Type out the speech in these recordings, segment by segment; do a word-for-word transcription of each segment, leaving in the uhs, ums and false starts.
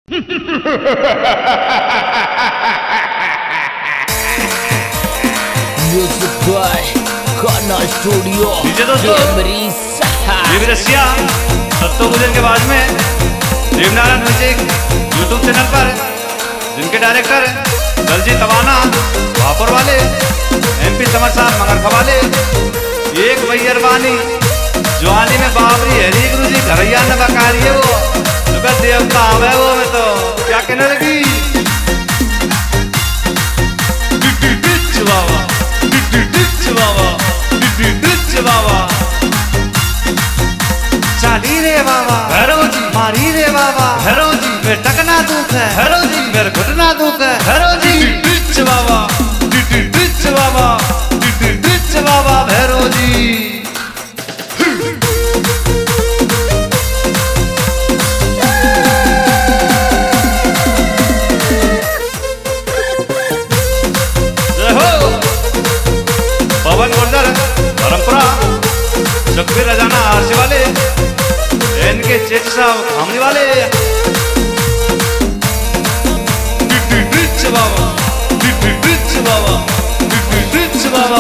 Music by खाना studio. ये भी रसिया सत्तो गुजर के बाद में देवनारायण म्यूजिक यूट्यूब चैनल पर जिनके डायरेक्टर दलजीत तवाना वापर वाले एमपी समर साहब मगर खवाले एक भैयर बानी जवानी में बाबरी हरी गुरु जी घरैया न बकारी है वो तो देवता आवे वो में तो क्या कहने लगी बाबा बाबा बाबा चाली रे बाबा भैरव जी मारी रे बाबा भैरव जी मेरे टकना दुख है भैरव जी मेरे घुटना दुख है भैरव जी बाबा बाबा बाबा भैरव जी पवन गुर्जर परंपरा शक्ति रजाना आरसी वाले इनके चेच साहब खामनी वाले बाबा बाबा बाबा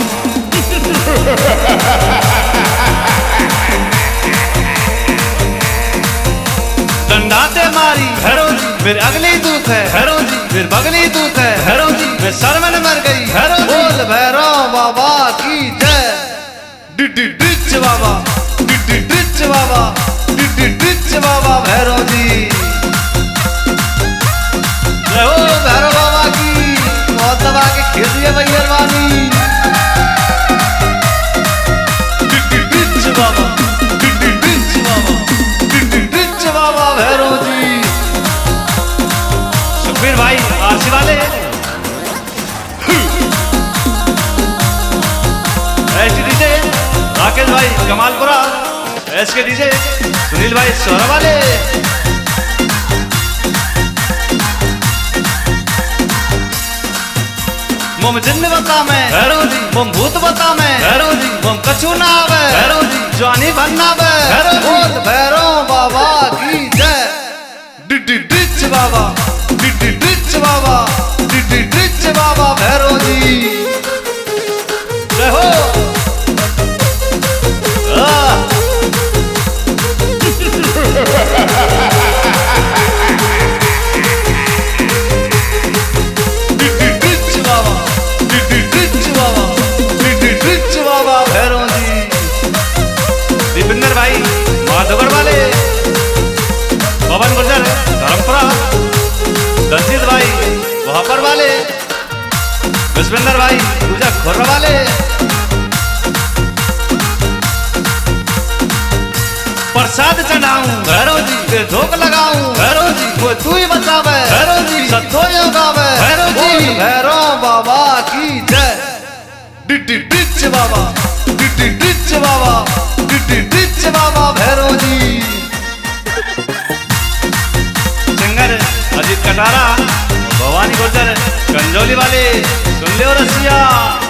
डंडाते मारी भैरव जी फिर अगली दुख है भैरव जी फिर बगली दुख है भैरव जी मैं सर में मर गई भैरव बोल भैरव बाबा की जय डिच बाबा डिच बाबा डिच बाबा भैरव जी जय हो भैरव बाबा की बहुत दबा के खेल दिए भैरवानी डिच बाबा डिच बाबा डिच बाबा भैरव जी सुखबीर भाई आरसी वाले डीजे राकेश भाई Kamalpura S K DJ Sunil भाई सोहरा वाले मोम जिन्न बता मैं भैरव जी मोम भूत बता मैं भैरव जी मोम कछु ना आवे भैरव जी जवानी बनना बे भैरव बोल भैरव बाबा की जय डिच बाबा डिच बाबा डिच बाबा भैरव जी जय हो दीपिंदर भाई माधवगढ़ वाले पवन गुर्जर धर्मपुरा दलजीत भाई वहापर वाले विश्वेंद्र भाई पूजा खोर वाले प्रसाद चढ़ाऊं भैरव जी के धोख लगाऊं भैरव जी वो तू ही बचावे भैरव जी सत्तो गावे भैरव जी भैरव बाबा की जय डिच बाबा डिच बाबा डिच बाबा भैरव जी सिंगर अजीत कटारा भवानी गुर्जर कंजोली वाले सुन ले रसिया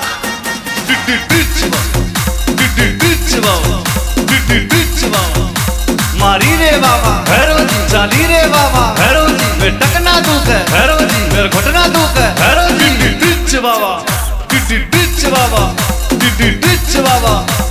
डिच बाबा डिच बाबा मारी रे बाबा भैरव जी चाली रे बाबा भैरव जी मेरे टकना दुख है भैरव जी मेरे घुटना दुख है भैरव जी डिच बाबा डिच बाबा डिच बाबा